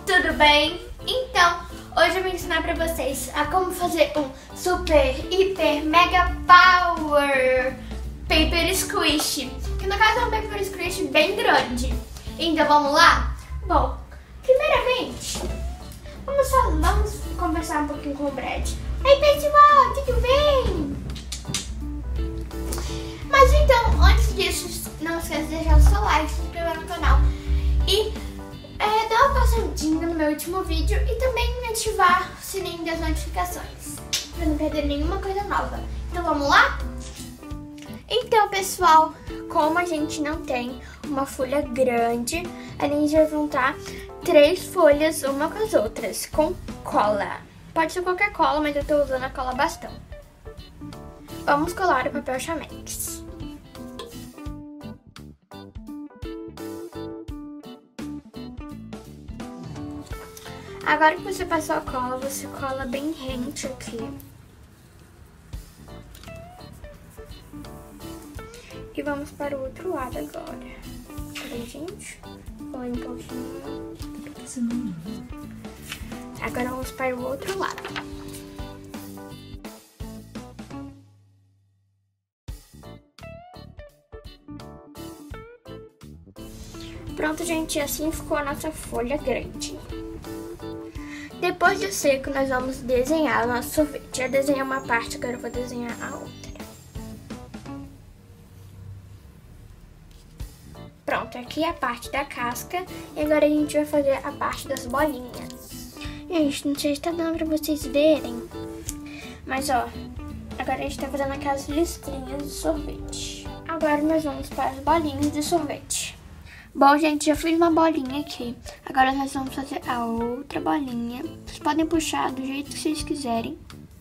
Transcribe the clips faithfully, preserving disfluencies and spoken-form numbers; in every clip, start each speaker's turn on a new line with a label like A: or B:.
A: tudo bem? Então, hoje eu vou ensinar pra vocês a como fazer um super, hiper, mega power paper squish, que no caso é um paper squish bem grande. Então vamos lá? Bom, primeiramente, vamos, falar, vamos conversar um pouquinho com o Brad. Ei pessoal, tudo bem? Mas então, antes disso, não esqueça de deixar o seu like, se inscrever no canal e é, dar uma passadinha no meu último vídeo e também ativar o sininho das notificações para não perder nenhuma coisa nova. Então vamos lá? Então pessoal, como a gente não tem uma folha grande, a gente vai juntar três folhas uma com as outras com cola. Pode ser qualquer cola, mas eu tô usando a cola bastão. Vamos colar o papel chamex. Agora que você passou a cola, você cola bem rente aqui. E vamos para o outro lado agora. Peraí, gente. Colei um pouquinho. Agora vamos para o outro lado. Pronto, gente. Assim ficou a nossa folha grande. Depois de seco, nós vamos desenhar o nosso sorvete. Já desenhei uma parte, agora eu vou desenhar a outra. Pronto, aqui é a parte da casca. E agora a gente vai fazer a parte das bolinhas. Gente, não sei se tá dando pra vocês verem. Mas, ó, agora a gente tá fazendo aquelas listrinhas de sorvete. Agora nós vamos para as bolinhas de sorvete. Bom, gente, já fiz uma bolinha aqui. Agora nós vamos fazer a outra bolinha. Vocês podem puxar do jeito que vocês quiserem.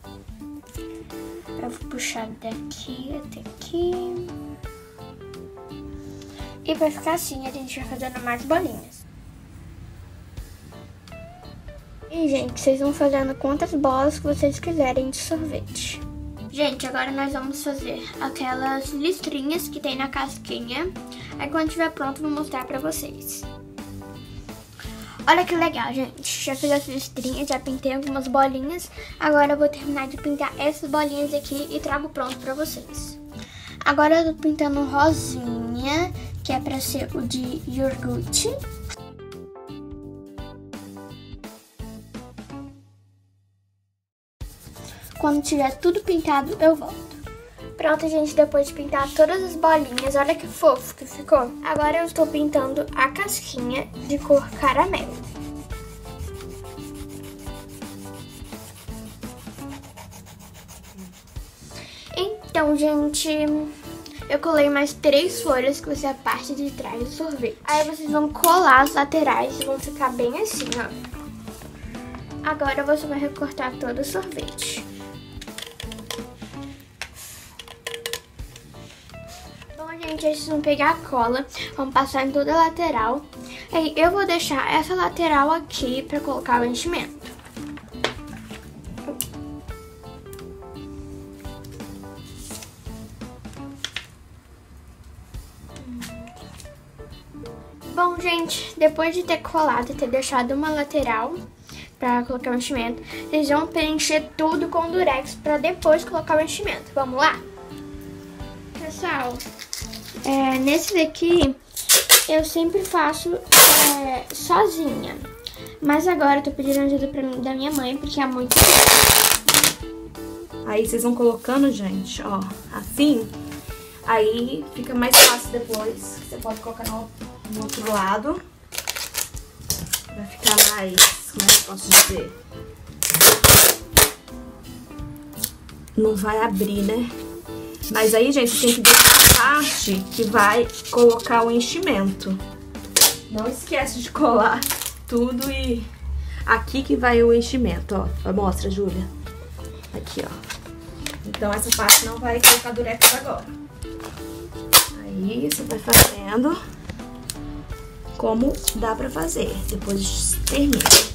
A: Eu vou puxar daqui até aqui. E vai ficar assim, a gente vai fazendo mais bolinhas. E, gente, vocês vão fazendo quantas bolas que vocês quiserem de sorvete. Gente, agora nós vamos fazer aquelas listrinhas que tem na casquinha. Aí quando estiver pronto, eu vou mostrar pra vocês. Olha que legal, gente. Já fiz as listrinhas, já pintei algumas bolinhas. Agora eu vou terminar de pintar essas bolinhas aqui e trago pronto pra vocês. Agora eu tô pintando um rosinha, que é pra ser o de iogurte. Quando tiver tudo pintado, eu volto. Pronto, gente, depois de pintar todas as bolinhas, olha que fofo que ficou. Agora eu estou pintando a casquinha de cor caramelo. Então, gente, eu colei mais três folhas, que vai ser a parte de trás do sorvete. Aí vocês vão colar as laterais e vão ficar bem assim, ó. Agora você vai recortar todo o sorvete. Gente, vocês vão pegar a cola, vão passar em toda a lateral. Aí eu vou deixar essa lateral aqui pra colocar o enchimento. Bom, gente, depois de ter colado e ter deixado uma lateral pra colocar o enchimento, vocês vão preencher tudo com durex pra depois colocar o enchimento. Vamos lá? Pessoal, É, nesse daqui, eu sempre faço é, sozinha. Mas agora eu tô pedindo ajuda pra mim, da minha mãe, porque é muito difícil.
B: Aí vocês vão colocando, gente, ó, assim. Aí fica mais fácil depois. Você pode colocar no, no outro lado. Vai ficar mais, como é que eu posso dizer? Não vai abrir, né? Mas aí, gente, tem que deixar a parte que vai colocar o enchimento. Não esquece de colar tudo e aqui que vai o enchimento, ó. Mostra, Júlia. Aqui, ó. Então, essa parte não vai colocar durex agora. Aí, você vai fazendo como dá pra fazer. Depois termina.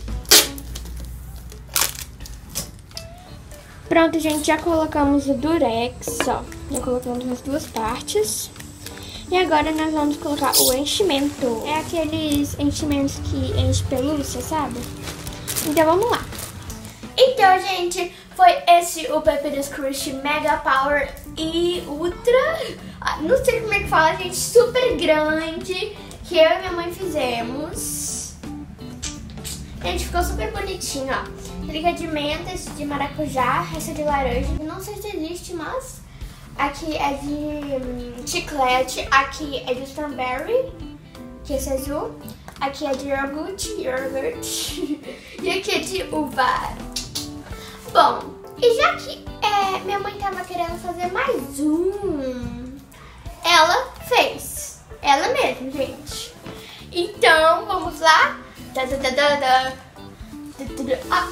A: Pronto, gente, já colocamos o durex, ó. Já colocamos nas duas partes. E agora nós vamos colocar o enchimento. É aqueles enchimentos que enche pelúcia, sabe? Então vamos lá. Então, gente, foi esse o Papyrus Crush Mega Power e Ultra. Não sei como é que fala, gente. Super grande. Que eu e minha mãe fizemos. Gente, ficou super bonitinho, ó. Liga de menta, esse de maracujá, essa de laranja. Não sei se existe, mas... Aqui é de hum, chiclete, aqui é de strawberry, que esse é azul. Aqui é de iogurte, iogurte. E aqui é de uva. Bom, e já que é, minha mãe tava querendo fazer mais um, ela fez. Ela mesma, gente. Então, vamos lá. Da, da, da, da, da. Ah.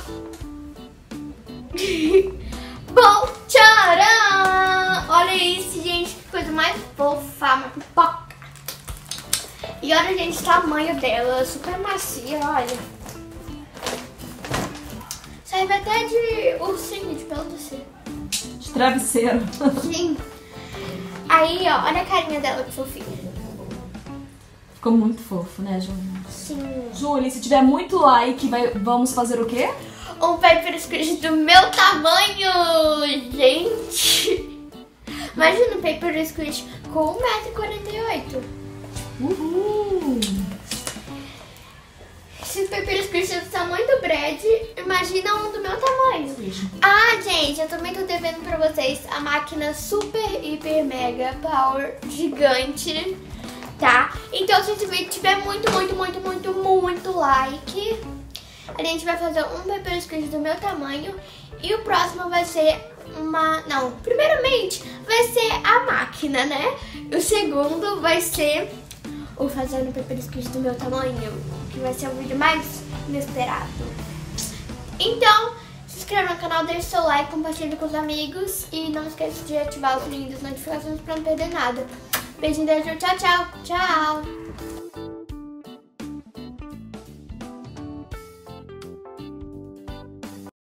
A: Bom, tcharam! Olha isso, gente, que coisa mais fofa, uma pipoca. E olha, gente, o tamanho dela, super macia, olha. Serve até de ursinho, de pelúcia.
B: De travesseiro.
A: Sim. Aí, ó, olha a carinha dela, que fofinha.
B: Ficou muito fofo, né, Júlia?
A: Sim.
B: Júlia, se tiver muito like, vai, vamos fazer o quê?
A: Um Papyrus Crush do meu tamanho, gente. Imagina um Papyrus Crush com um metro e quarenta e oito.
B: Uhul.
A: Se o Papyrus Crush é do tamanho do Brad, imagina um do meu tamanho.
B: Sim.
A: Ah, gente, eu também tô devendo pra vocês a máquina Super, Hiper, Mega Power gigante, tá? Então, se esse vídeo tiver muito, muito, muito, muito, muito like, a gente vai fazer um Papyrus Crush do meu tamanho. E o próximo vai ser uma... Não, primeiramente vai ser a máquina, né? O segundo vai ser o fazendo Papyrus Crush do meu tamanho, que vai ser o vídeo mais inesperado. Então, se inscreva no canal, deixe seu like, compartilhe com os amigos. E não esqueça de ativar o sininho das notificações pra não perder nada. Beijinho, beijo, tchau, tchau, tchau!